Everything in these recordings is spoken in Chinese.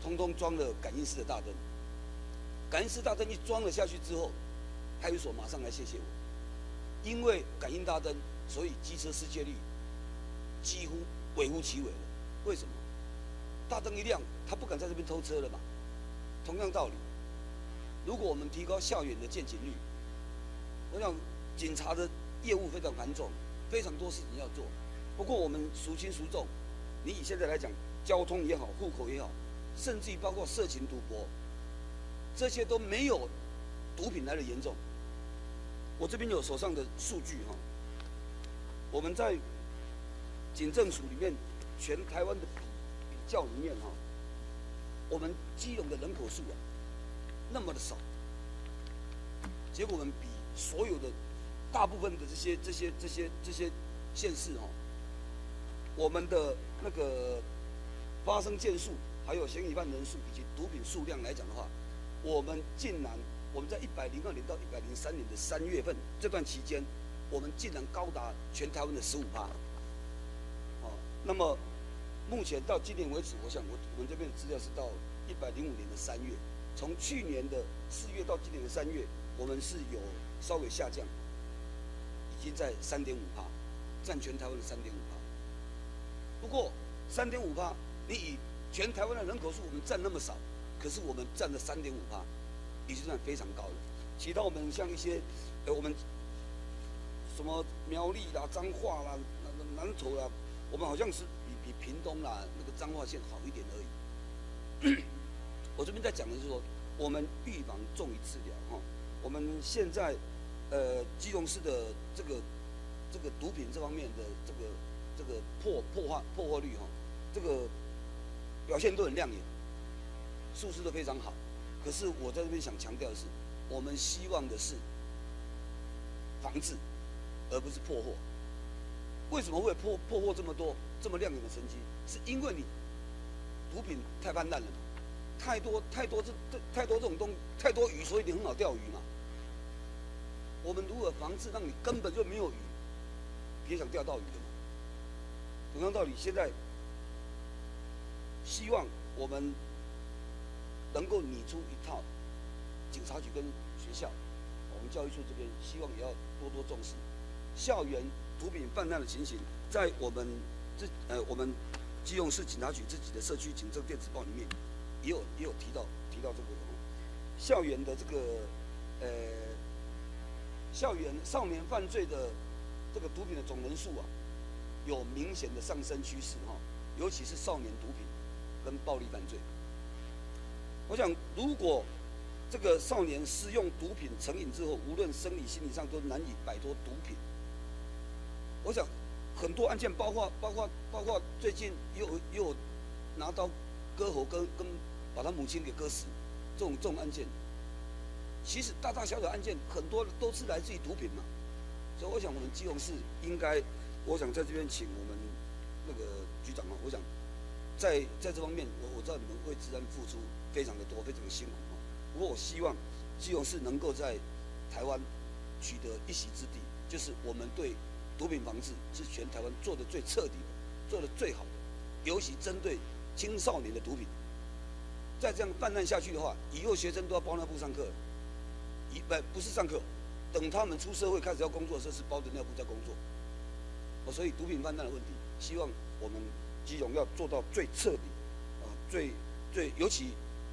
通通装了感应式的大灯。感应式大灯一装了下去之后，派出所马上来谢谢我，因为感应大灯，所以机车失窃率几乎微乎其微了。为什么？大灯一亮，他不敢在这边偷车了嘛。同样道理，如果我们提高校园的见警率，我想警察的业务非常繁重，非常多事情要做。不过我们孰轻孰重？你以现在来讲，交通也好，户口也好，甚至于包括色情赌博，这些都没有毒品来的严重。我这边有手上的数据哈，我们在警政署里面，全台湾的比较里面哈，我们基隆的人口数啊那么的少，结果我们比所有的大部分的这些县市哈，我们的那个发生件数，还有嫌疑犯人数以及毒品数量来讲的话，我们竟然我们在102年到103年的3月份这段期间，我们竟然高达全台湾的15%。那么目前到今年为止，我想我们这边的资料是到105年的3月，从去年的4月到今年的3月，我们是有稍微下降，已经在3.5%，占全台湾的3.5%。不过3.5%，你以全台湾的人口数我们占那么少，可是我们占了3.5%，已经算非常高了。其他我们像一些我们什么苗栗啦、彰化啦、南投啦，我们好像是比屏东啦那个彰化县好一点而已。我这边在讲的是说，我们预防重于治疗哈。我们现在基隆市的这个毒品这方面的这个破获率哈，这个表现都很亮眼，数字都非常好。可是我在这边想强调的是，我们希望的是防治，而不是破获。为什么会破获这么多这么亮眼的成绩？是因为你毒品太泛滥了嘛，太多这种太多鱼，所以你很好钓鱼嘛。我们如何防治让你根本就没有鱼，别想钓到鱼的嘛？同样道理，现在希望我们能够拟出一套警察局跟学校，我们教育处这边希望也要多多重视校园毒品泛滥的情形，在我们基隆市警察局自己的社区警政电子报里面也有提到这个校园的这个校园少年犯罪的这个毒品的总人数啊，有明显的上升趋势哈，尤其是少年毒品跟暴力犯罪。我想，如果这个少年使用毒品成瘾之后，无论生理心理上都难以摆脱毒品。我想很多案件，包括最近又有拿刀割喉跟把他母亲给割死这种案件，其实大大小小案件很多都是来自于毒品嘛。所以我想我们基隆市应该，我想在这边请我们那个局长啊，我想在这方面，我知道你们为治安付出非常的多，非常的辛苦啊。不过我希望基隆市能够在台湾取得一席之地，就是我们对毒品防治是全台湾做的最彻底的，做的最好的，尤其针对青少年的毒品。再这样泛滥下去的话，以后学生都要包尿布上课了，不是上课，等他们出社会开始要工作的时候，是包着尿布在工作。所以毒品泛滥的问题，希望我们基隆要做到最彻底，最尤其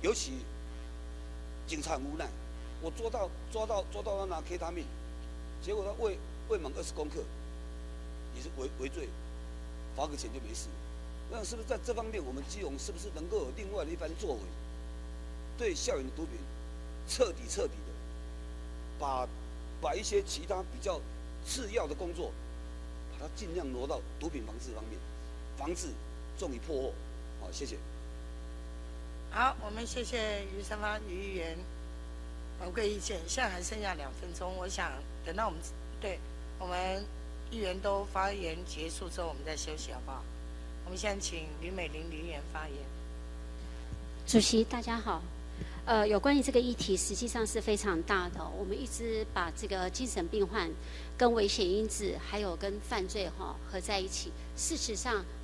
警察很无奈，我抓到他拿 K 他命，结果他未满20公克，也是违罪，罚个钱就没事。那是不是在这方面，我们基隆是不是能够有另外的一番作为，对校园的毒品彻底的把一些其他比较次要的工作，把它尽量挪到毒品防治方面，防治重于破获。好，谢谢。 好，我们谢谢于三方于议员宝贵意见。现在还剩下2分钟，我想等到我们议员都发言结束之后，我们再休息，好不好？我们现在请吕美玲议员发言。 主席，大家好。有关于这个议题，实际上是非常大的。我们一直把这个精神病患、跟危险因子，还有跟犯罪合在一起。事实上，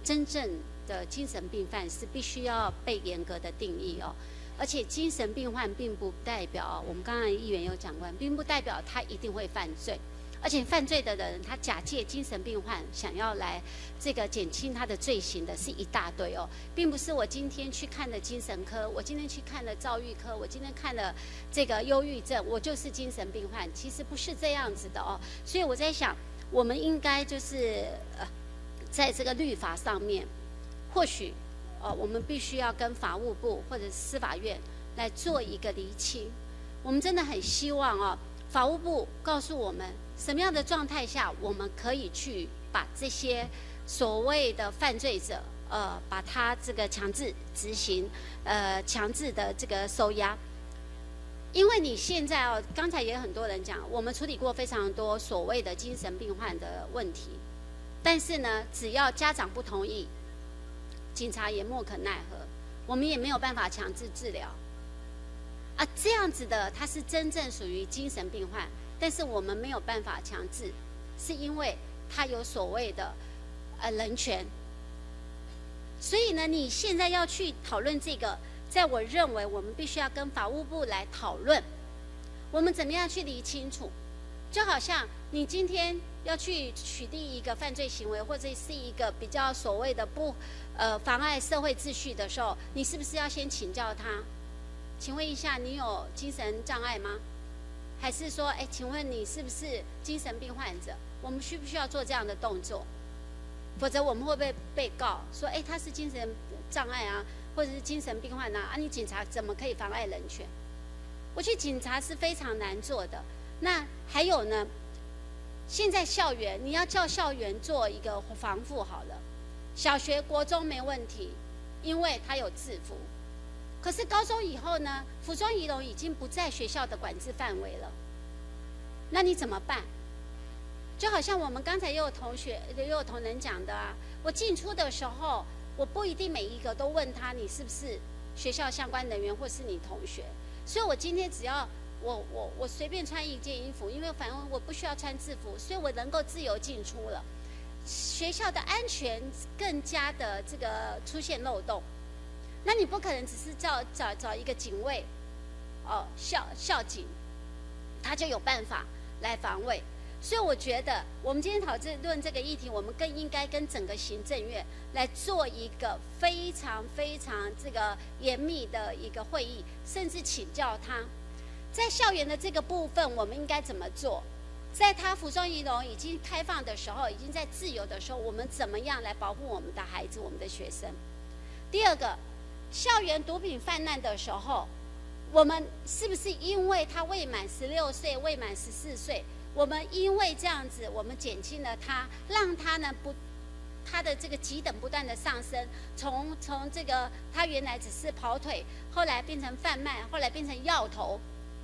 真正的精神病犯是必须要被严格的定义哦。而且精神病患并不代表，我们刚刚议员有讲过，并不代表他一定会犯罪。而且犯罪的人，他假借精神病患想要来这个减轻他的罪行的是一大堆哦，并不是我今天去看了精神科，我今天去看了躁郁科，我今天看了这个忧郁症，我就是精神病患，其实不是这样子的哦。所以我在想，我们应该就是在这个律法上面，或许我们必须要跟法务部或者司法院来做一个厘清。我们真的很希望法务部告诉我们什么样的状态下，我们可以去把这些所谓的犯罪者，把他这个强制执行，强制的这个收押。因为你现在刚才也很多人讲，我们处理过非常多所谓的精神病患的问题，但是呢，只要家长不同意，警察也莫可奈何，我们也没有办法强制治疗。这样子的，他是真正属于精神病患，但是我们没有办法强制，是因为他有所谓的人权。所以呢，你现在要去讨论这个，在我认为我们必须要跟法务部来讨论，我们怎么样去理清楚。就好像你今天要去取缔一个犯罪行为，或者是一个比较所谓的不妨碍社会秩序的时候，你是不是要先请教他？请问一下，你有精神障碍吗？还是说，请问你是不是精神病患者？我们需不需要做这样的动作？否则我们会不会被告说，他是精神障碍啊，或者是精神病患啊？你警察怎么可以妨碍人权？我觉得警察是非常难做的。那还有呢，现在校园你要叫校园做一个防护好了，小学、国中没问题，因为它有制服。可是高中以后呢，服装仪容已经不在学校的管制范围了，那你怎么办？就好像我们刚才也有同仁讲的啊，我进出的时候，我不一定每一个都问他你是不是学校相关人员或是你同学，所以我今天只要我随便穿一件衣服，因为反正我不需要穿制服，所以我能够自由进出了。学校的安全更加的这个出现漏洞。那你不可能只是找一个警卫，校警，他就有办法来防卫。所以我觉得，我们今天讨论这个议题，我们更应该跟整个行政院来做一个非常非常这个严密的一个会议，甚至请教他，在校园的这个部分，我们应该怎么做？在他服装仪容已经开放的时候，已经在自由的时候，我们怎么样来保护我们的孩子、我们的学生？第二个，校园毒品泛滥的时候，我们是不是因为他未满16岁、未满14岁，我们因为这样子，我们减轻了他，让他呢他的这个级等不断的上升，从这个他原来只是跑腿，后来变成贩卖，后来变成药头，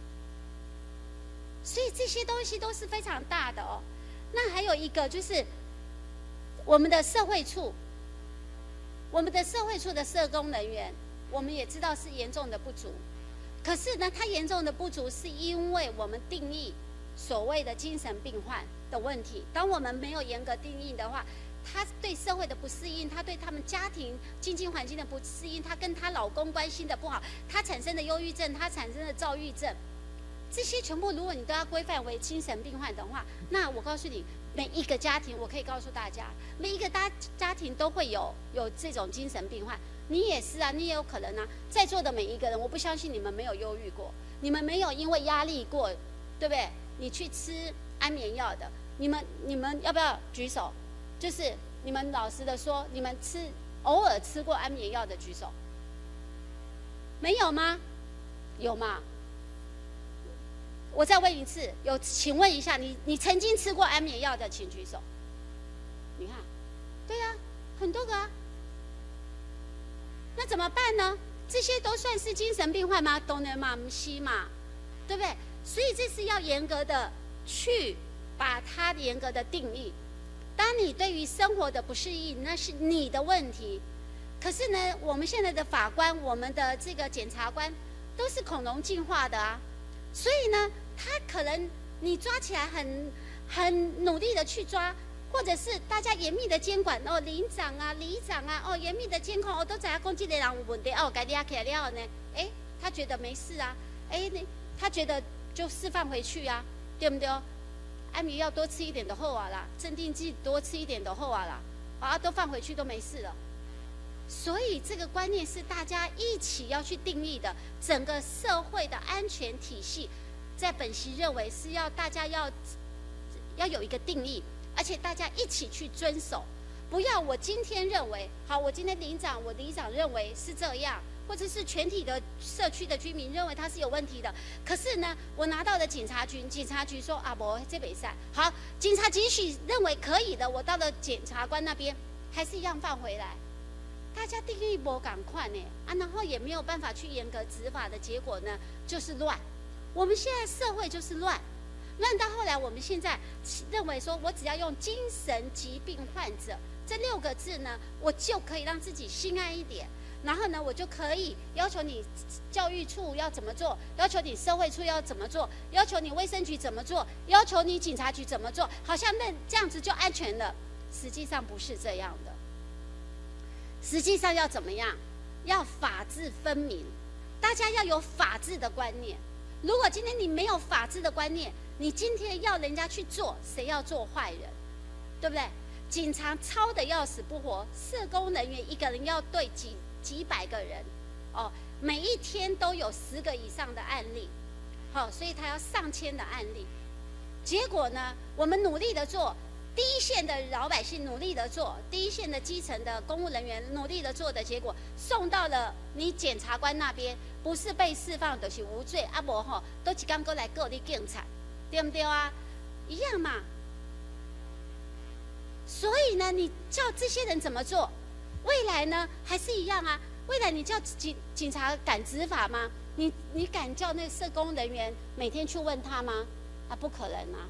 所以这些东西都是非常大的哦。那还有一个就是我们的社会处。我们的社会处的社工人员，我们也知道是严重的不足。可是呢，它严重的不足是因为我们定义所谓的精神病患的问题。当我们没有严格定义的话，他对社会的不适应，他对他们家庭经济环境的不适应，他跟他老公关系的不好，他产生的忧郁症，他产生的躁郁症，这些全部如果你都要规范为精神病患的话，那我告诉你，每一个家庭，我可以告诉大家，每一个家庭都会有这种精神病患。你也是啊，你也有可能啊。在座的每一个人，我不相信你们没有忧郁过，你们没有因为压力过，对不对？你去吃安眠药的，你们要不要举手？就是你们老实的说，你们偶尔吃过安眠药的举手。没有吗？有吗？我再问一次，请问一下，你曾经吃过安眠药的，请举手。你看，对啊，很多个啊。那怎么办呢？这些都算是精神病患吗？当然嘛，不是嘛，对不对？所以这是要严格的去把它严格的定义。当你对于生活的不适应，那是你的问题。可是呢，我们现在的法官，我们的这个检察官，都是恐龙进化的啊。所以呢，他可能你抓起来很努力的去抓， 或者是大家严密的监管哦，领长啊、里长啊，哦，严密的监控，哦，都知影讲这个人有问题哦，该抓起来了呢，哎，他觉得没事啊，哎，他觉得就释放回去啊，对不对？安眠药多吃一点的后啊啦，镇定剂多吃一点的后啊啦，啊，都放回去都没事了。所以这个观念是大家一起要去定义的，整个社会的安全体系，在本席认为是要大家要有一个定义，而且大家一起去遵守，不要我今天认为好，我今天里长认为是这样，或者是全体的社区的居民认为它是有问题的，可是呢，我拿到了警察局说啊，不，这没事，好，警察即使认为可以的，我到了检察官那边还是一样放回来。大家定义不赶快呢啊，然后也没有办法去严格执法的结果呢，就是乱。我们现在社会就是乱到后来，我们现在认为说，我只要用精神疾病患者这6个字呢，我就可以让自己心安一点。然后呢，我就可以要求你教育处要怎么做，要求你社会处要怎么做，要求你卫生局怎么做，要求你警察局怎么做，好像这样子就安全了。实际上不是这样的。实际上要怎么样？要法治分明，大家要有法治的观念。如果今天你没有法治的观念，你今天要人家去做，谁要做坏人？对不对？警察操得要死不活，社工人员一个人要对几百个人，哦，每一天都有10个以上的案例，好，所以他要上千的案例。结果呢，我们努力的做。第一线的老百姓努力的做，第一线的基层的公务人员努力的做的结果，送到了你检察官那边，不是被释放就是无罪，啊无吼，都一天过来告你警察，对不对啊？一样嘛。所以呢，你叫这些人怎么做？未来呢还是一样啊。未来你叫警察敢执法吗？你敢叫那社工人员每天去问他吗？啊，不可能啊。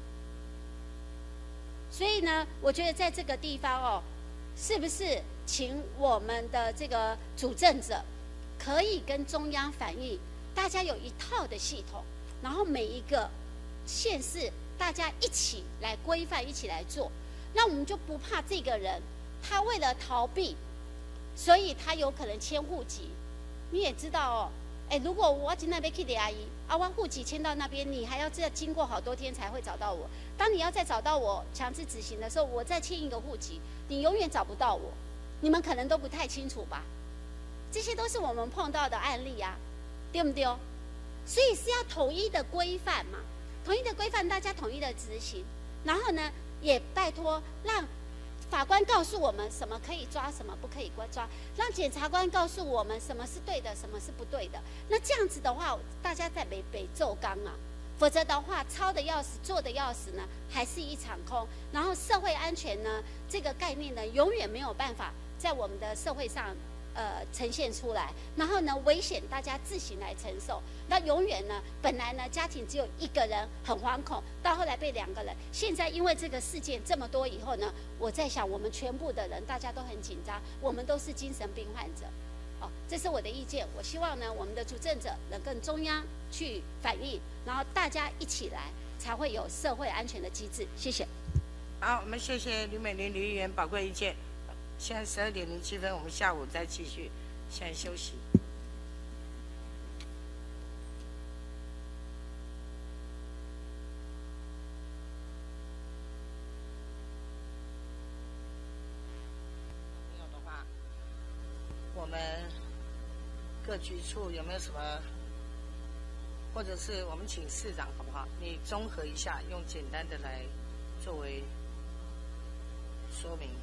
所以呢，我觉得在这个地方哦，是不是请我们的这个主政者可以跟中央反映，大家有一套的系统，然后每一个县市大家一起来规范，一起来做，那我们就不怕这个人他为了逃避，所以他有可能迁户籍。你也知道哦，哎，如果我今天要去抓伊，啊，我户籍迁到那边，你还要经过好多天才会找到我。当你要再找到我强制执行的时候，我再迁一个户籍，你永远找不到我。你们可能都不太清楚吧？这些都是我们碰到的案例啊，对不对？所以是要统一的规范嘛，统一的规范，大家统一的执行。然后呢，也拜托让法官告诉我们什么可以抓，什么不可以抓，让检察官告诉我们什么是对的，什么是不对的。那这样子的话，大家在北奏纲啊。否则的话，操得要死，做得要死呢，还是一场空。然后社会安全呢，这个概念呢，永远没有办法在我们的社会上呈现出来。然后呢，危险大家自行来承受。那永远呢，本来呢家庭只有一个人很惶恐，到后来被2个人。现在因为这个事件这么多以后呢，我在想，我们全部的人大家都很紧张，我们都是精神病患者。哦，这是我的意见。我希望呢，我们的主政者能跟中央去反映，然后大家一起来，才会有社会安全的机制。谢谢。 好，我们谢谢吕美玲吕议员宝贵意见。现在12点07分，我们下午再继续。现在休息。没有的话，我们各局处有没有什么，或者是我们请市长好不好？你综合一下，用简单的来作为说明。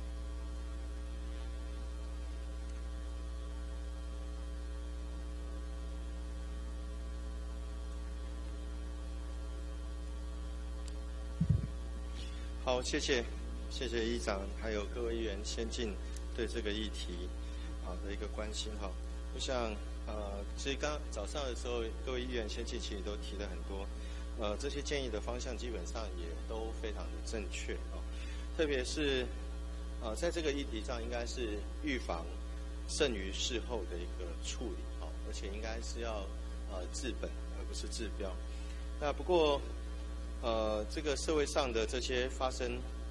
好，谢谢议长，还有各位议员先进对这个议题的一个关心哈。我想其实刚早上的时候，各位议员先进其实都提了很多，这些建议的方向基本上也都非常的正确啊。特别是在这个议题上，应该是预防胜于事后的一个处理啊，而且应该是要治本而不是治标。那不过这个社会上的这些发生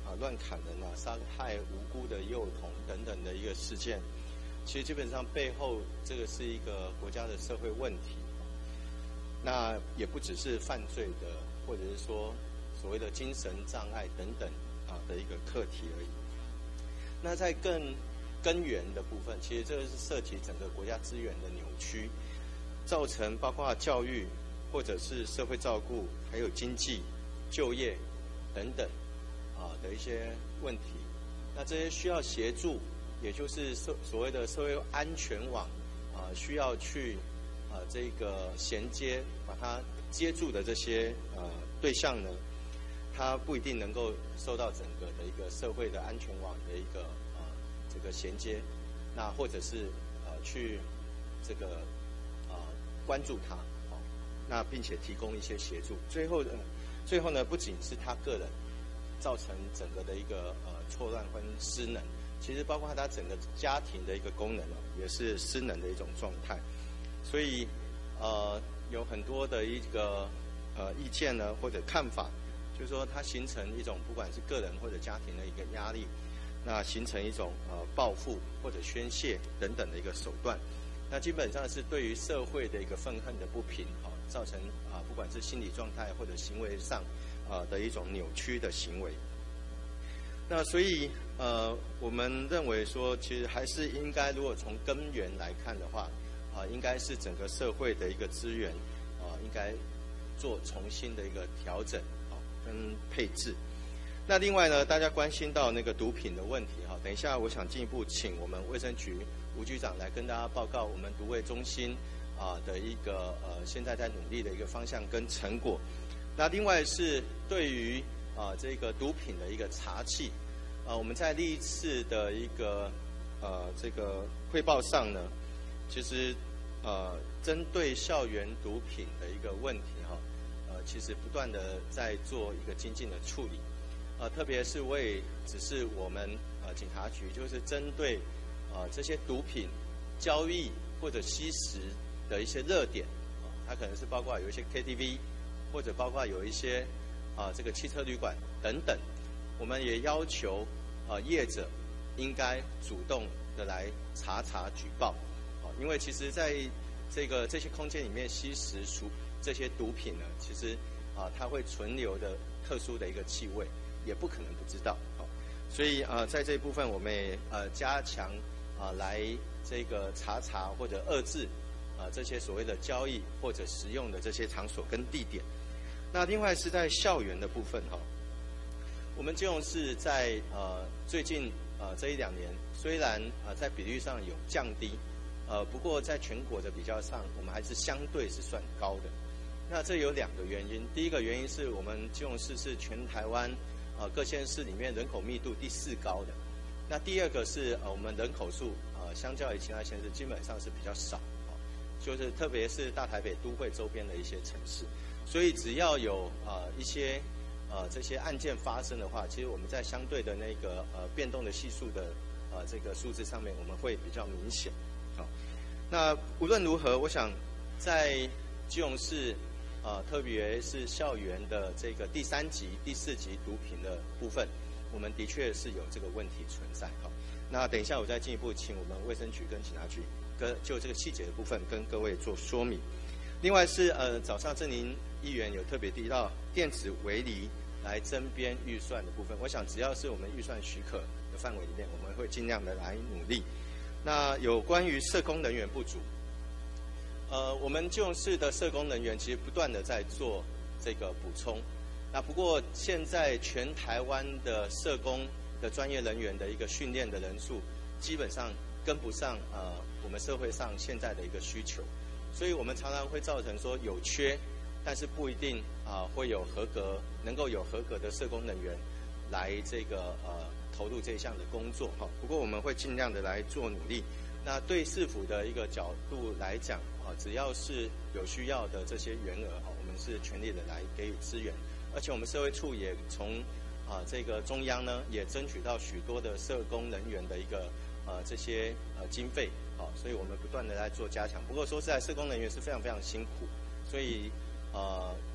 乱砍人啊、伤害无辜的幼童等等的一个事件，其实基本上背后这个是一个国家的社会问题。那也不只是犯罪的，或者是说所谓的精神障碍等等的一个课题而已。那在更根源的部分，其实这个是涉及整个国家资源的扭曲，造成包括教育或者是社会照顾，还有经济、就业等等的一些问题。那这些需要协助，也就是所谓的社会安全网需要去这个衔接，把它接住的这些对象呢，它不一定能够受到整个的一个社会的安全网的一个这个衔接，那或者是去这个关注它，那并且提供一些协助。最后呢，不仅是他个人造成整个的一个错乱跟失能，其实包括他整个家庭的一个功能也是失能的一种状态。所以有很多的一个意见呢或者看法，就是说它形成一种不管是个人或者家庭的一个压力，那形成一种报复或者宣泄等等的一个手段。那基本上是对于社会的一个愤恨的不平，造成不管是心理状态或者行为上的一种扭曲的行为。那所以我们认为说，其实还是应该，如果从根源来看的话，应该是整个社会的一个资源应该做重新的一个调整跟配置。那另外呢，大家关心到那个毒品的问题等一下我想进一步请我们卫生局吴局长来跟大家报告我们毒卫中心的一个现在在努力的一个方向跟成果。那另外是对于这个毒品的一个查缉，我们在历次的一个这个汇报上呢，其实针对校园毒品的一个问题其实不断的在做一个精进的处理。特别是我也只是我们警察局，就是针对这些毒品交易或者吸食的一些热点，它可能是包括有一些 KTV， 或者包括有一些这个汽车旅馆等等，我们也要求业者应该主动的来查举报，因为其实在这些空间里面吸食这些毒品呢，其实它会存留的特殊的一个气味，也不可能不知道。所以在这一部分我们也加强来这个查或者遏制这些所谓的交易或者食用的这些场所跟地点。那另外是在校园的部分我们基隆市在最近这1-2年，虽然在比率上有降低，不过在全国的比较上，我们还是相对是算高的。那这有2个原因，第一个原因是我们基隆市是全台湾各县市里面人口密度第4高的。那第二个是我们人口数相较于其他县市基本上是比较少，就是特别是大台北都会周边的一些城市，所以只要有一些这些案件发生的话，其实我们在相对的那个变动的系数的这个数字上面，我们会比较明显。那无论如何，我想在基隆市特别是校园的这个第3级、第4级毒品的部分，我们的确是有这个问题存在。那等一下我再进一步请我们卫生局跟警察局就这个细节的部分跟各位做说明。另外是早上郑宁议员有特别提到电子围篱来增编预算的部分，我想只要是我们预算许可的范围里面，我们会尽量的来努力。那有关于社工人员不足，我们基隆市的社工人员其实不断的在做这个补充。那不过现在全台湾的社工的专业人员的一个训练的人数，基本上跟不上我们社会上现在的一个需求，所以我们常常会造成说有缺，但是不一定会有能够有合格的社工人员来这个投入这项的工作不过我们会尽量的来做努力。那对市府的一个角度来讲只要是有需要的这些员额我们是全力的来给予支援，而且我们社会处也从这个中央呢也争取到许多的社工人员的一个这些经费所以我们不断的来做加强。不过说实在，社工人员是非常非常辛苦，所以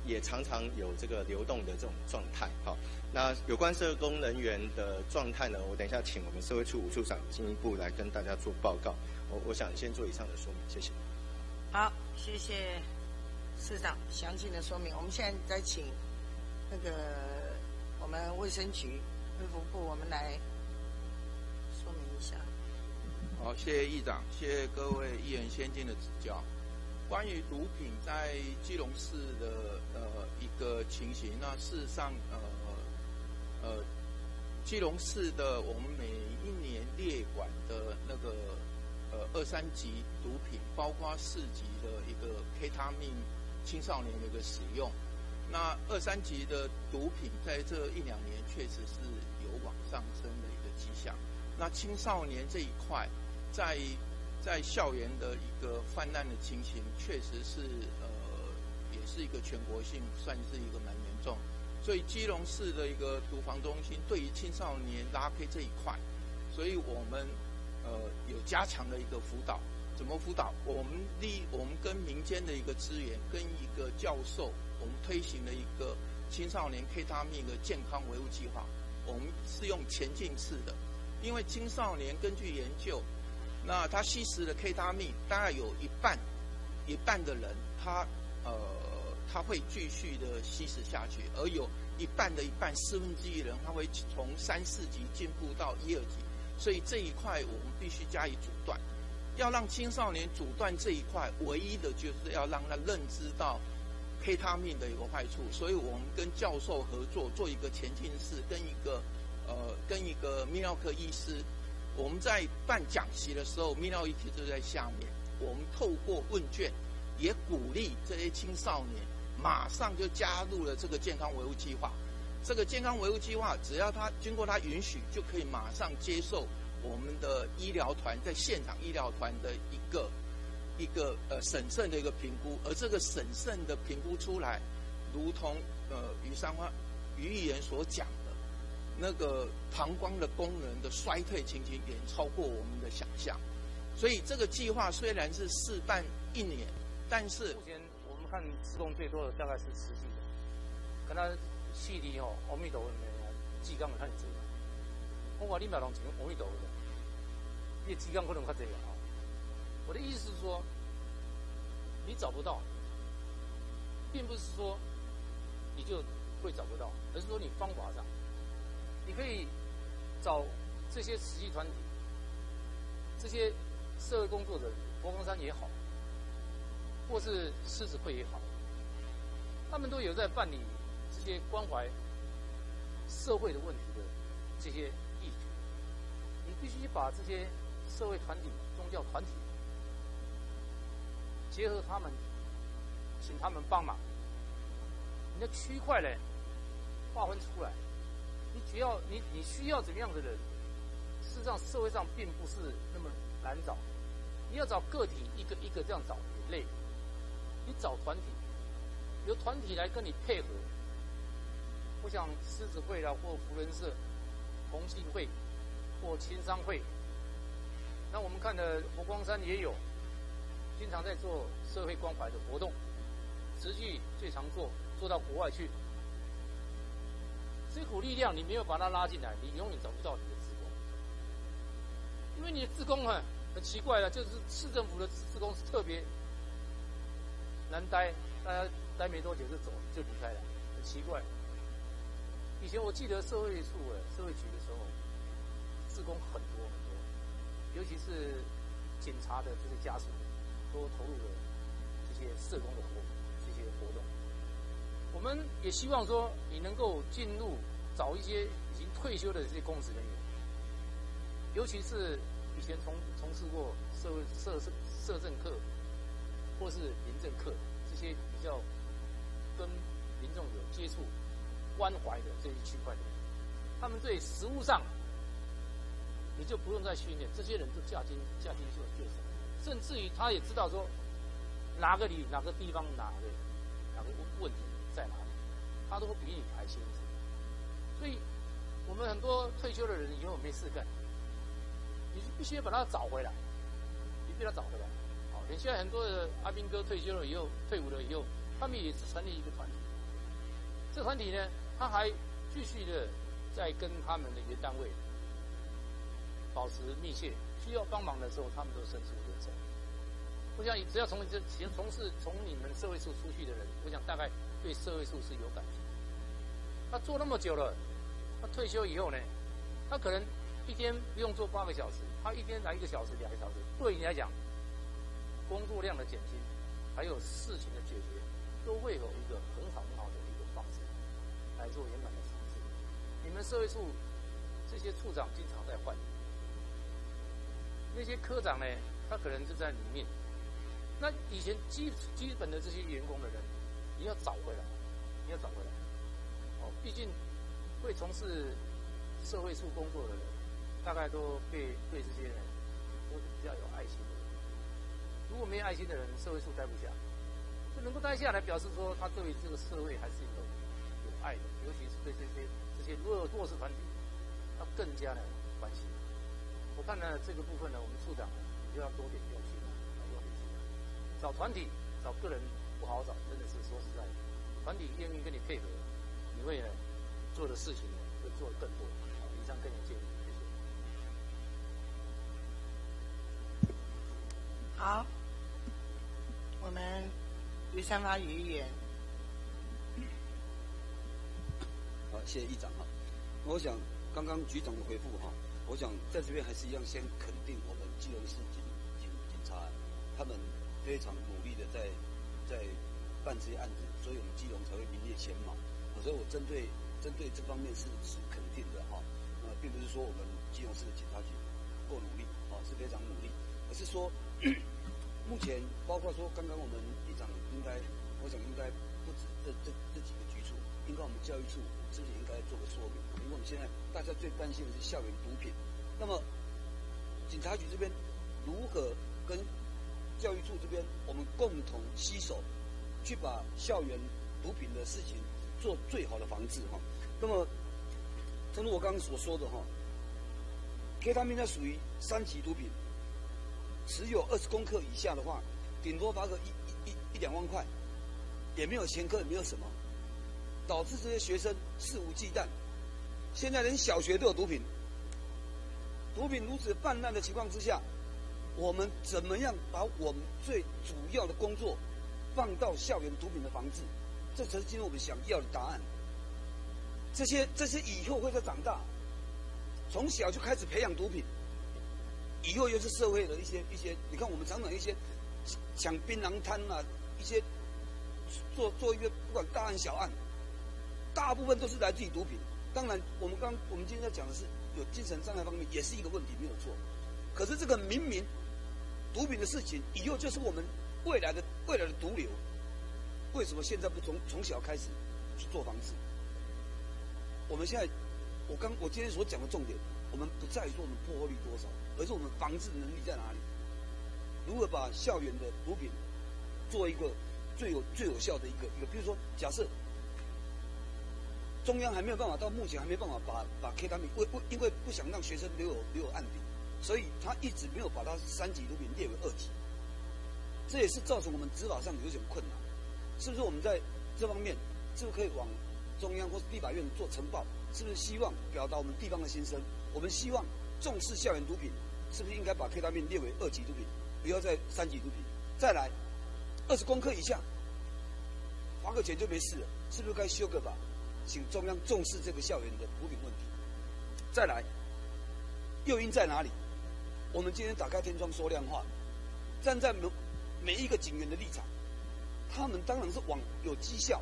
也常常有这个流动的这种状态。好，那有关社工人员的状态呢，我等一下请我们社会处吴处长进一步来跟大家做报告。我想先做以上的说明，谢谢。 好，谢谢市长详尽的说明。我们现在再请那个我们卫生局卫福部，我们来说明一下。 好，谢谢议长，谢谢各位议员先进的指教。关于毒品在基隆市的一个情形，那事实上基隆市的我们每一年列管的那个2、3级毒品，包括4级的一个 K 他命青少年的一个使用。那2、3级的毒品在这1、2年确实是有往上升的一个迹象。那青少年这一块，在校园的一个泛滥的情形，确实是也是一个全国性，算是一个蛮严重。所以基隆市的一个毒防中心对于青少年拉 K 这一块，所以我们有加强的一个辅导。怎么辅导？我们跟民间的一个资源，跟一个教授，我们推行了一个青少年 K 他命的健康维护计划。我们是用前进式的，因为青少年根据研究，那他吸食的 K 他命大概有一半的人，他会继续的吸食下去，而有一半，1/4的人，他会从3、4级进步到1、2级。所以这一块我们必须加以阻断。要让青少年阻断这一块，唯一的就是要让他认知到 K 他命的一个坏处。所以我们跟教授合作，做一个前进式，跟一个泌尿科医师，我们在办讲习的时候，泌尿议题就在下面。我们透过问卷，也鼓励这些青少年马上就加入了这个健康维护计划。这个健康维护计划，只要他经过他允许，就可以马上接受我们的医疗团在现场医疗团的一个审慎的一个评估。而这个审慎的评估出来，如同于议员所讲的，那个膀胱的功能的衰退情形远超过我们的想象。所以这个计划虽然是试办1年，但是目前我们看施工最多的大概是10级的，跟他细腻哦，阿弥陀佛的技工就看济。我话你嘛拢从阿弥陀佛的，你的技工可能较济啊。我的意思是说，你找不到，并不是说你就会找不到，而是说你方法上，你可以找这些实际团体，这些社会工作者，佛光山也好，或是狮子会也好，他们都有在办理这些关怀社会的问题的这些议题。你必须把这些社会团体、宗教团体结合他们，请他们帮忙。你的区块呢划分出来，你需要怎么样的人？事实上，社会上并不是那么难找。你要找个体一个一个这样找也累，你找团体，由团体来跟你配合。我想狮子会啦，或福人社、同信会或青商会，那我们看的佛光山也有，经常在做社会关怀的活动，实际最常做到国外去。这股力量你没有把它拉进来，你永远找不到你的志工，因为你的志工很奇怪的，就是市政府的志工是特别难待，大家待没多久就离开了，很奇怪。以前我记得社会局的时候，志工很多，尤其是警察的这些家属都投入了这些社工的这些活动。我们也希望说，你能够进入找一些已经退休的这些公职人员，尤其是以前从事过社政课或是民政课这些比较跟民众有接触、关怀的这些区块的人，他们对实务上你就不用再训练，这些人就驾轻就熟，甚至于他也知道说哪个地方哪个问题在哪里，他都会比你还清楚。所以我们很多退休的人以后没事干，你必须把他找回来，好，你现在很多的阿兵哥退伍了以后，他们也是成立一个团体， 这团体呢，他还继续的在跟他们的原单位保持密切，需要帮忙的时候，他们都伸出援手。我想，只要从你们社会处出去的人，我想大概对社会处是有感觉。他做那么久了，他退休以后呢，他可能一天不用做8个小时，他一天来1个小时、2个小时，对你来讲，工作量的减轻，还有事情的解决，都会有一个很好的一个方式来做圆满的尝试。你们社会处这些处长经常在换，那些科长呢，他可能就在里面。那以前基本的这些员工的人，你要找回来，哦，毕竟会从事社会处工作的人，大概都对这些人都是比较有爱心的人。如果没有爱心的人，社会处待不下。能够待下来，表示说他对这个社会还是有爱的，尤其是对这些弱势团体，他更加的关心。我看呢，这个部分呢，我们处长就要多点用心了，找团体、找个人不好找，真的是说实在的，团体愿意跟你配合，你会呢做的事情呢会做得更多。以上跟你建议，谢谢。 好，我们于三发于议员。 好，谢谢议长哈。我想刚刚局长的回复哈，我想在这边还是一样先肯定我们基隆市警察，他们非常努力的在办这些案子，所以我们基隆才会名列前茅。所以我针对这方面是肯定的哈。并不是说我们基隆市的警察局不够努力啊，是非常努力，而是说目前包括说刚刚我们议长我想应该不止这几个局处，应该我们教育处之前应该做个说明，因为我们现在大家最担心的是校园毒品，那么警察局这边如何跟教育处这边我们共同携手去把校园毒品的事情做最好的防治哈。那么正如我刚刚所说的哈，K 他命它属于3级毒品，持有20公克以下的话，顶多罚个1-2万块，也没有前科，也没有什么，导致这些学生肆无忌惮。现在连小学都有毒品，毒品如此泛滥的情况之下，我们怎么样把我们最主要的工作放到校园毒品的防治？这才是今天我们想要的答案。这些以后会在长大，从小就开始培养毒品，以后又是社会的一些，你看我们常常一些抢槟榔摊啊，一些做一个不管大案小案，大部分都是来自于毒品。当然，我们今天要讲的是有精神障碍方面，也是一个问题，没有错。可是这个明明毒品的事情，以后就是我们未来的毒瘤，为什么现在不从小开始去做防治？我们现在，我今天所讲的重点，我们不在于说我们破获率多少，而是我们防治能力在哪里？如何把校园的毒品做一个最有效的一个，比如说假设中央还没有办法，到目前还没办法把 K 他命因为不想让学生留有案底，所以他一直没有把它3级毒品列为2级，这也是造成我们执法上有点困难。是不是我们在这方面是不是可以往中央或是立法院做呈报？是不是希望表达我们地方的心声？我们希望重视校园毒品，是不是应该把 K 他命列为2级毒品，不要再3级毒品？再来，20公克以下，罚个钱就没事了，是不是该修个法，请中央重视这个校园的毒品问题？再来，诱因在哪里？我们今天打开天窗说亮话，站在每一个警员的立场，他们当然是往有绩效。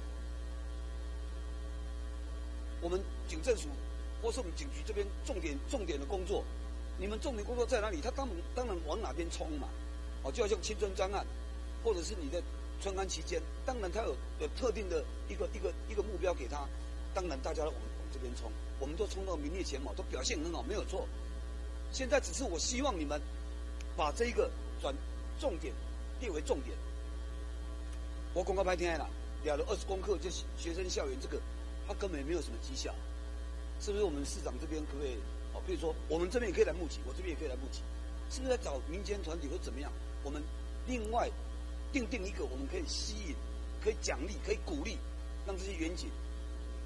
我们警政署或是我们警局这边重点的工作，你们重点工作在哪里？他当然往哪边冲嘛。就好像青春专案，或者是你的春安期间，当然他有特定的一个目标给他，当然大家往这边冲，我们都冲到名列前茅，都表现很好，没有错。现在只是我希望你们把这一个重点列为重点。我广告拍天啦，了了20公克就学生校园这个。他根本也没有什么绩效，是不是？我们市长这边可不可以？比如说我们这边也可以来募集，我这边也可以来募集，是不是在找民间团体或怎么样？我们另外定一个我们可以吸引、可以奖励、可以鼓励，让这些员警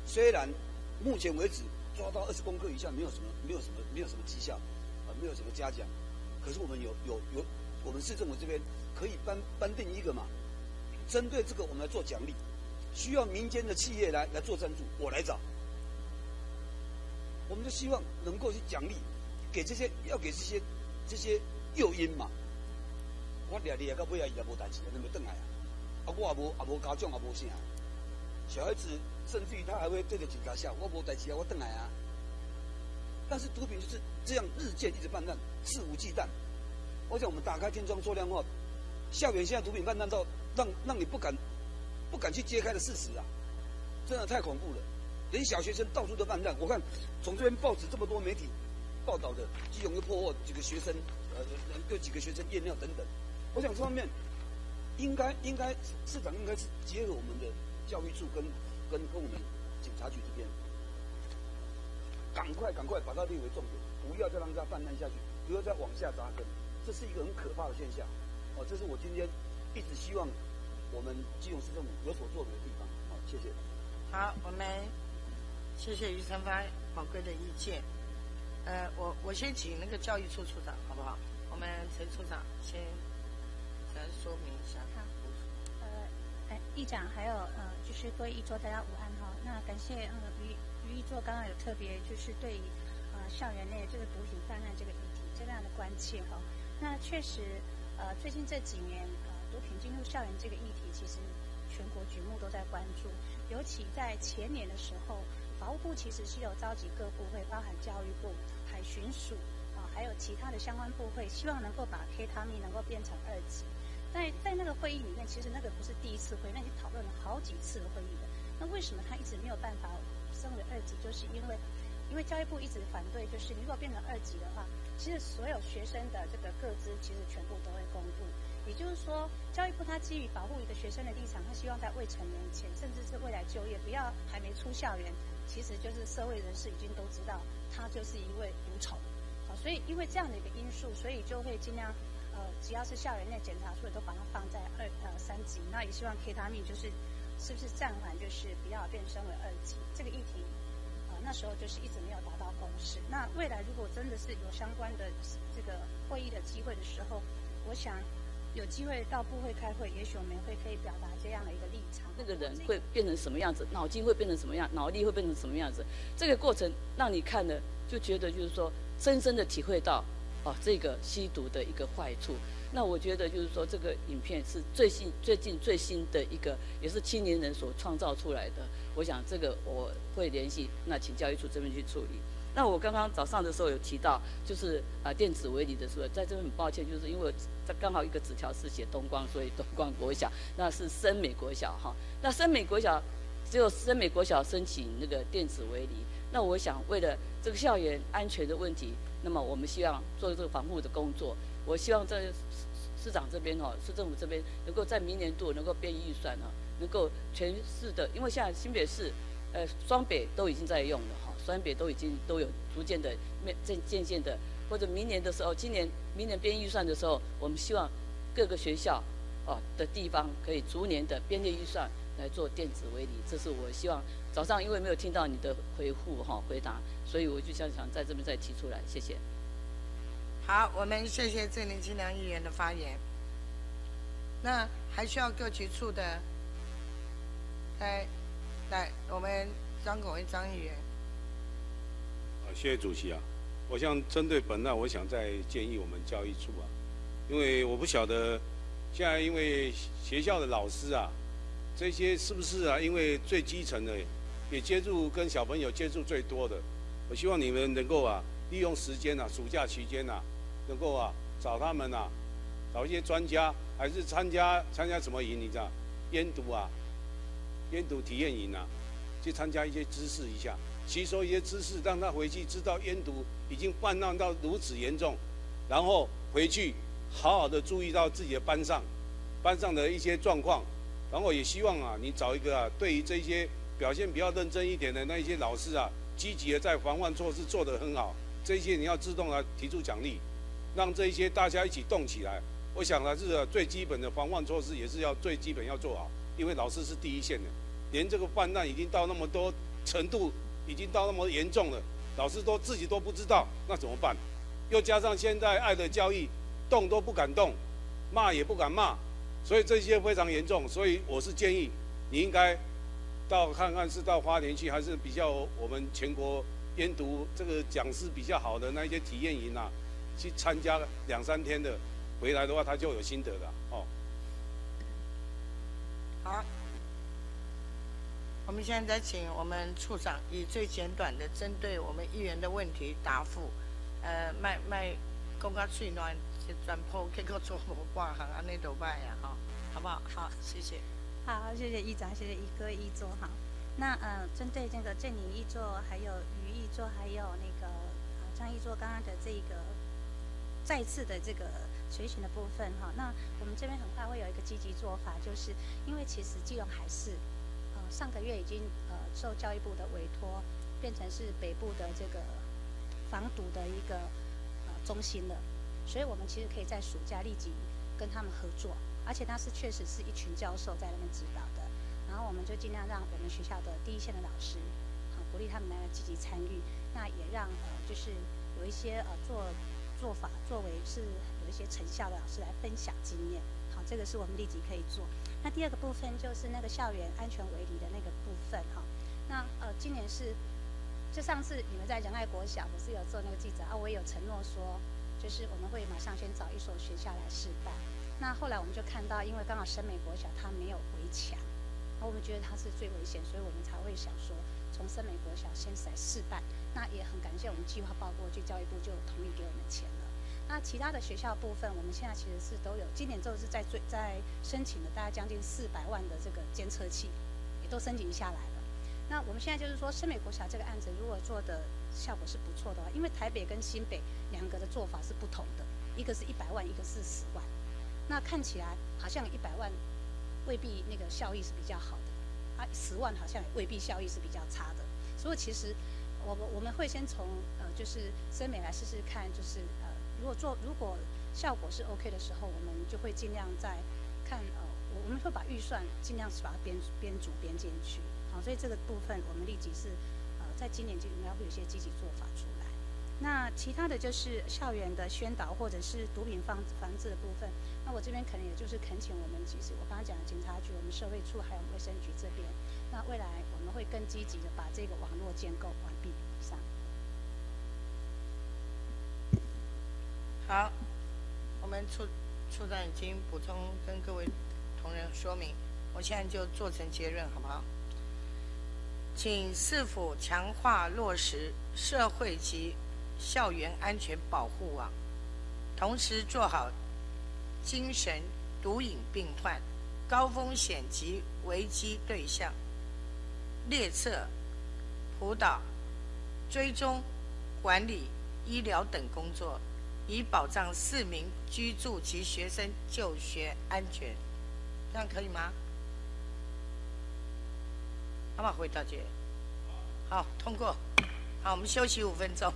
虽然目前为止抓到20公克以下没有什么绩效，没有什么嘉奖，可是我们有我们市政府这边可以颁定一个嘛，针对这个我们来做奖励，需要民间的企业来做赞助，我来找，我们就希望能够去奖励，给这些诱因嘛。我掠到尾啊，伊也无代志，那么转来啊，我也无嘉奖，也无啥。小孩子甚至于他还会对着警察笑，我无代志啊，我转来啊。但是毒品就是这样日渐一直泛滥，肆无忌惮。我想我们打开天窗说亮话，校园现在毒品泛滥到让你不敢去揭开的事实啊，真的太恐怖了。连小学生到处都泛滥，我看从这边报纸这么多媒体报道的，基隆又破获几个学生，有几个学生验尿等等。我想这方面应该市长应该是结合我们的教育处跟我们警察局这边，赶快把它列为重点，不要再让它泛滥下去，不要再往下扎根，这是一个很可怕的现象。这是我今天一直希望我们基隆市政府有所作为的地方。谢谢。 好，我们谢谢于成发宝贵的意见。我先请那个教育处处长好不好？我们陈处长先来说明一下。 好，议长还有就是各位议座大家午安哈。那感谢于议座刚刚有特别就是对校园内这个毒品泛滥这个议题这样的关切哈。那确实最近这几年毒品进入校园这个议题，其实全国局目都在关注，尤其在前年的时候，法务部其实是有召集各部会，包含教育部、海巡署还有其他的相关部会，希望能够把 K 他命能够变成2级。在那个会议里面，其实那个不是第一次会，那已经讨论了好几次的会议了。那为什么他一直没有办法升为2级？就是因为教育部一直反对，就是如果变成2级的话，其实所有学生的这个个资其实全部都会公布。也就是说，教育部他基于保护一个学生的立场，他希望在未成年前，甚至是未来就业，不要还没出校园，其实就是社会人士已经都知道他就是一位毒虫。所以因为这样的一个因素，所以就会尽量只要是校园内检查出的都把它放在3级。那也希望 K 他命是不是暂缓，就是不要变升为2级。这个议题那时候就是一直没有达到共识。那未来如果真的是有相关的这个会议的机会的时候，我想有机会到部会开会，也许我们可以表达这样的一个立场。 那个人会变成什么样子，脑筋会变成什么样，脑力会变成什么样子，这个过程让你看了就觉得就是说深深的体会到这个吸毒的一个坏处。那我觉得就是说这个影片是最近最新的一个，也是青年人所创造出来的。我想这个我会联系，那请教育处这边去处理。那我刚刚早上的时候有提到，就是电子围篱的时候，在这边很抱歉，就是因为刚好一个纸条是写东光，所以东光国小，那是深美国小哈。那深美国小只有深美国小申请那个电子围篱。那我想为了这个校园安全的问题，那么我们希望做这个防护的工作。我希望在市长这边市政府这边能够在明年度能够编预算能够全市的，因为现在新北市双北都已经在用了双北都有逐渐的渐的，或者明年的时候，明年编预算的时候，我们希望各个学校的地方可以逐年的编列预算来做电子围篱。这是我希望早上因为没有听到你的回答，所以我就想在这边再提出来，谢谢。 好，我们谢谢郑林清良议员的发言。那还需要各局处的来，我们张拱威张议员。 谢谢主席啊。我想针对本案，我想再建议我们教育处因为我不晓得现在因为学校的老师这些是不是因为最基层的也跟小朋友接触最多的，我希望你们能够利用时间暑假期间能够找他们找一些专家，还是参加什么营，你知道，烟毒体验营去参加一些知识一下，吸收一些知识，让他回去知道烟毒已经泛滥到如此严重，然后回去好好的注意到自己的班上的一些状况，然后也希望你找一个对于这些表现比较认真一点的那一些老师积极的在防范措施做得很好，这些你要自动提出奖励，让这一些大家一起动起来。我想是最基本的防范措施也是最基本要做好，因为老师是第一线的，连这个泛滥已经到那么多程度已经到那么严重了，老师都自己都不知道，那怎么办？又加上现在爱的教育，动都不敢动，骂也不敢骂，所以这些非常严重。所以我是建议你应该看看是到花莲去，还是比较我们全国研读这个讲师比较好的那一些体验营啊，去参加2、3天的，回来的话他就有心得了哦。 好，我们现在请我们处长以最简短的针对我们议员的问题答复。卖讲到嘴软，一全部结果做无半行，安尼就歹啊，哈，好不好？好，谢谢。 好，谢谢议长，谢谢各位议座哈。那针对这个郑宁议座、还有于议座、还有那个张议座刚刚的这个再次的这个随行的部分哈，那我们这边很快会有一个积极做法，就是因为其实基隆海事上个月已经受教育部的委托，变成是北部的这个防毒的一个中心了，所以我们其实可以在暑假立即跟他们合作，而且他是确实是一群教授在那边指导的，然后我们就尽量让我们学校的第一线的老师，鼓励他们来积极参与，那也让就是有一些做法作为是有一些成效的老师来分享经验，好，这个是我们立即可以做。那第二个部分就是那个校园安全围篱的那个部分哈，那今年是。就上次你们在仁爱国小不是有做那个记者啊，我也有承诺说，就是我们会马上先找一所学校来示范。那后来我们就看到，因为刚好深美国小它没有围墙，然后我们觉得它是最危险，所以我们才会想说从深美国小先来示范。那也很感谢我们计划报过去，教育部就同意给我们钱了。那其他的学校部分，我们现在其实是都有，今年就是在申请了大概将近400万的这个监测器，也都申请下来了。那我们现在就是说，深美国小这个案子如果做的效果是不错的话，因为台北跟新北2个的做法是不同的，一个是100万，一个是10万。那看起来好像100万未必那个效益是比较好的，10万好像也未必效益是比较差的。所以其实我们会先从就是深美来试试看，就是如果效果是 OK 的时候，我们就会尽量在看我们会把预算尽量是把它编组编进去。所以这个部分我们立即是在今年就应该会有一些积极做法出来。那其他的就是校园的宣导或者是毒品防治的部分，那我这边可能也就是恳请我们，其实我刚刚讲的警察局、我们社会处还有卫生局这边，那未来我们会更积极的把这个网络建构完毕。以上。 好，我们处长已经补充跟各位同仁说明，我现在就做成结论，好不好？请市府强化落实社会及校园安全保护网，同时做好精神毒瘾病患、高风险及危机对象列册、辅导、追踪、管理、医疗等工作，以保障市民居住及学生就学安全。这样可以吗？好不好？回答姐。好，通过。好，我们休息5分钟。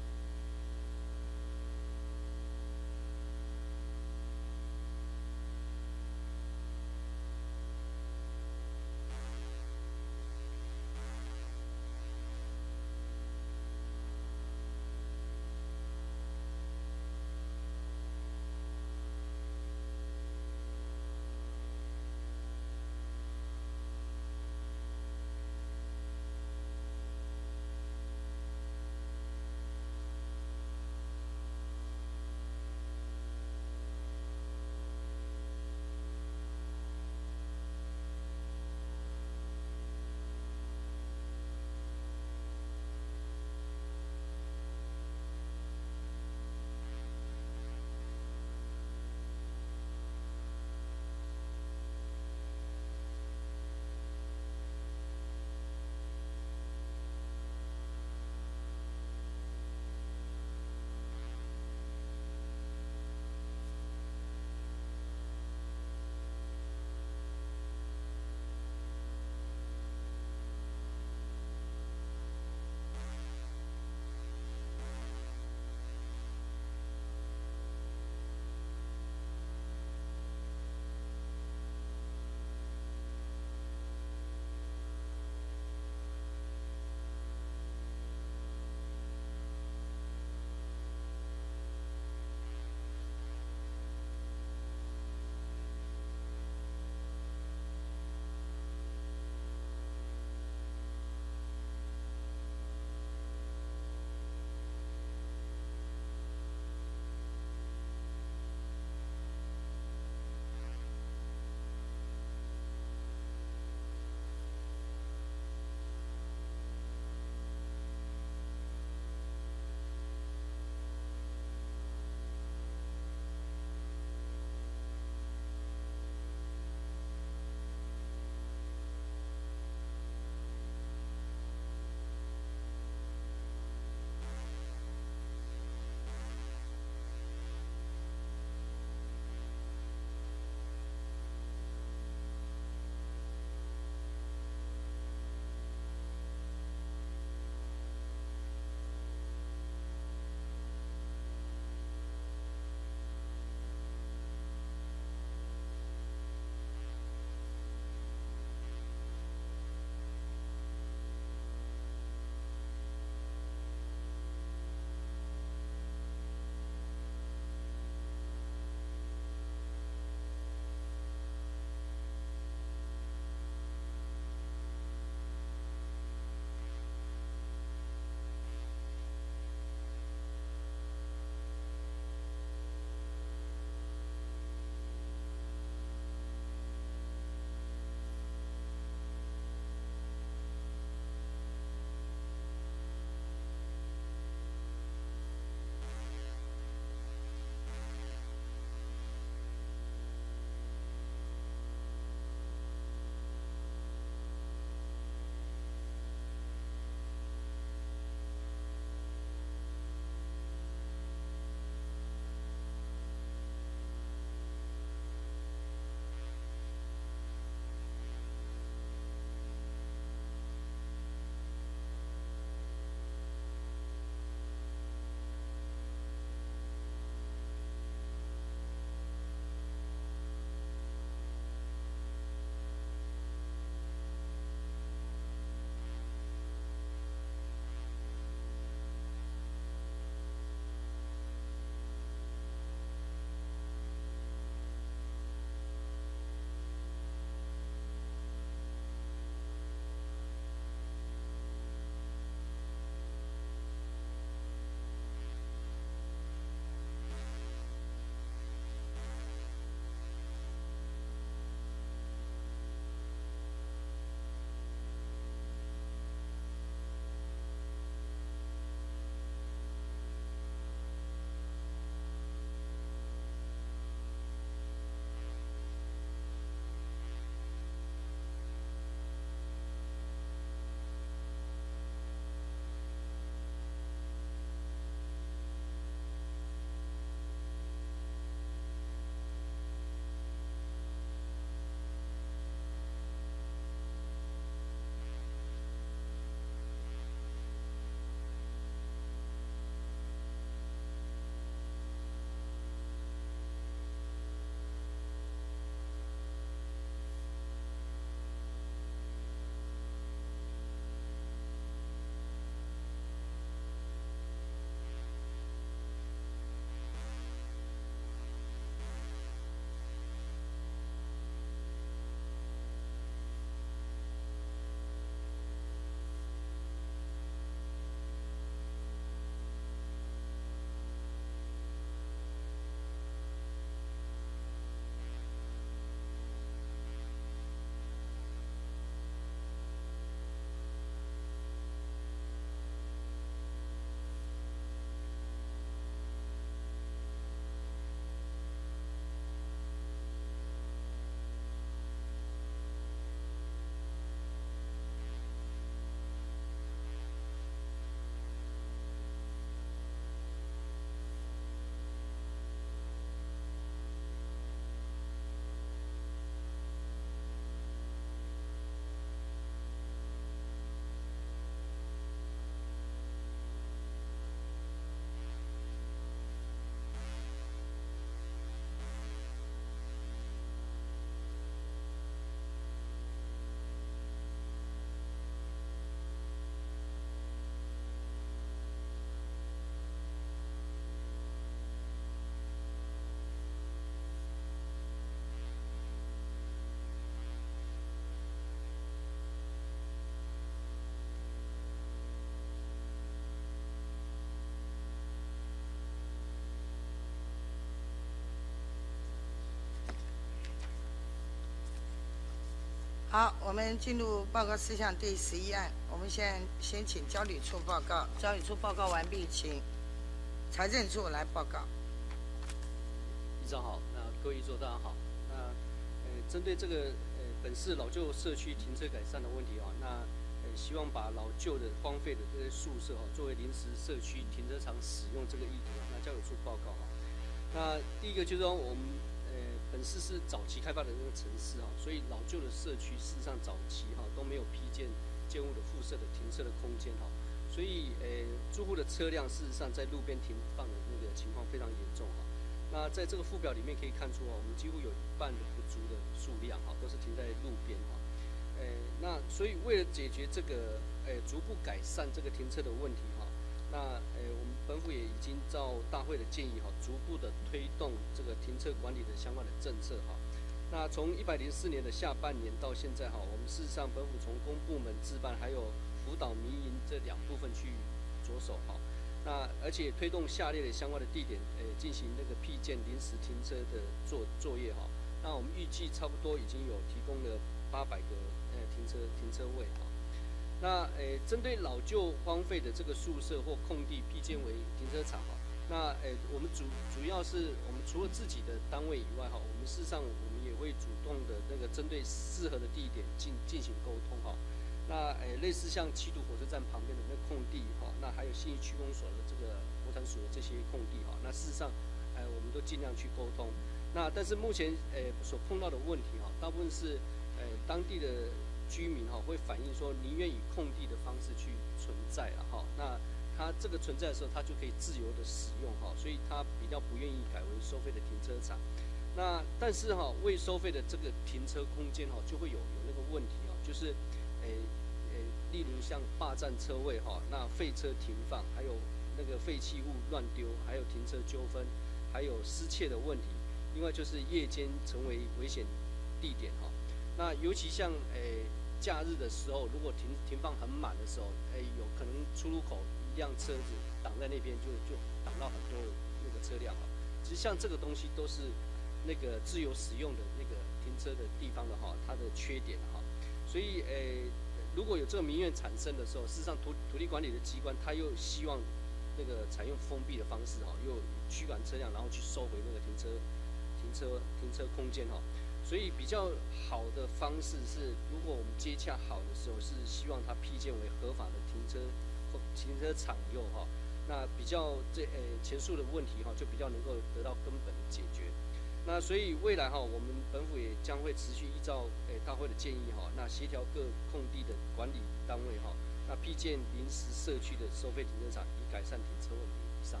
好，我们进入报告事项第11案。我们现在先请交旅处报告，交旅处报告完毕，请财政处来报告。 议长好，那各位议座大家好。那针对这个本市老旧社区停车改善的问题啊，那希望把老旧的荒废的这些宿舍作为临时社区停车场使用这个议题那交旅处报告那第一个就是说我们本市是早期开发的这个城市所以老旧的社区事实上早期都没有批建建物的附设的停车的空间所以住户的车辆事实上在路边停放的那个情况非常严重那在这个附表里面可以看出我们几乎有一半的不足的数量都是停在路边那所以为了解决这个逐步改善这个停车的问题那我们本府也已经照大会的建议逐步的推动这个停车管理的相关的政策那从104年的下半年到现在我们事实上本府从公部门自办还有辅导民营这2部分去着手那而且推动下列的相关的地点进行那个辟建临时停车的作业那我们预计差不多已经有提供了800个停车位那针对老旧荒废的这个宿舍或空地辟建为停车场那我们主要是我们除了自己的单位以外我们事实上我们也会主动的那个针对适合的地点进行沟通那类似像七堵火车站旁边的那个空地那还有信义区公所的这个国产署的这些空地那事实上我们都尽量去沟通那但是目前所碰到的问题大部分是当地的居民会反映说宁愿以空地的方式去存在那他这个存在的时候他就可以自由的使用所以他比较不愿意改为收费的停车场那但是未收费的这个停车空间就会有那个问题就是例如像霸占车位那废车停放还有那个废弃物乱丢还有停车纠纷还有失窃的问题另外就是夜间成为危险地点那尤其像假日的时候如果停放很满的时候有可能出入口一辆车子挡在那边就挡到很多那个车辆其实像这个东西都是那个自由使用的那个停车的地方的它的缺点所以如果有这个民怨产生的时候事实上土地管理的机关他又希望那个采用封闭的方式又驱赶车辆然后去收回那个停车空间所以比较好的方式是如果我们接洽好的时候是希望它辟建为合法的停车场用那比较前述的问题就比较能够得到根本的解决那所以未来我们本府也将会持续依照大会的建议那协调各空地的管理单位那辟建临时社区的收费停车场以改善停车问题以上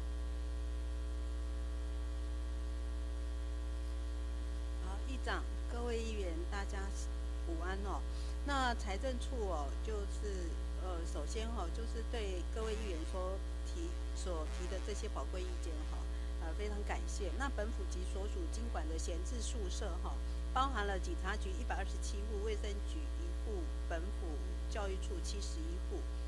好，议长各位议员大家午安那财政处就是首先就是对各位议员所提的这些宝贵意见非常感谢。那本府及所属经管的闲置宿舍包含了警察局127户、卫生局1户、本府教育处71户。